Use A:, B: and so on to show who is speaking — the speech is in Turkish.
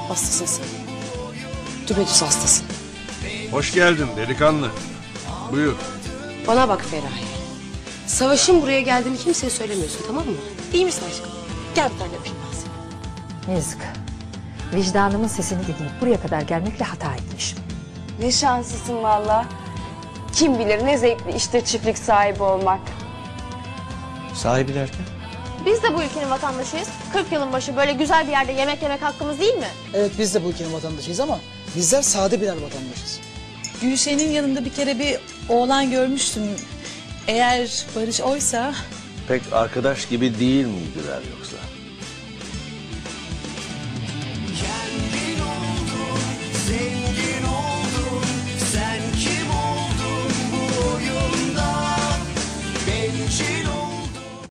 A: Hastasın sen. Düpedüz hastasın.
B: Hoş geldin delikanlı. Buyur.
A: Bana bak Feraye. Savaş'ın buraya geldiğini kimseye söylemiyorsun, tamam mı? İyi misin aşkım? Gel bir tane öpeyim ben seni.
C: Yazık. Vicdanımın sesini dinleyip buraya kadar gelmekle hata etmişim.
D: Ne şanslısın valla. Kim bilir ne zevkli işte çiftlik sahibi olmak.
E: Sahibi derken?
F: Biz de bu ülkenin vatandaşıyız. 40 yılın başı böyle güzel bir yerde yemek yemek hakkımız değil mi?
G: Evet biz de bu ülkenin vatandaşıyız ama bizler sade birer vatandaşız.
H: Gülşen'in yanında bir kere bir oğlan görmüştüm. Eğer Barış oysa...
E: Pek arkadaş gibi değil miydiler yoksa?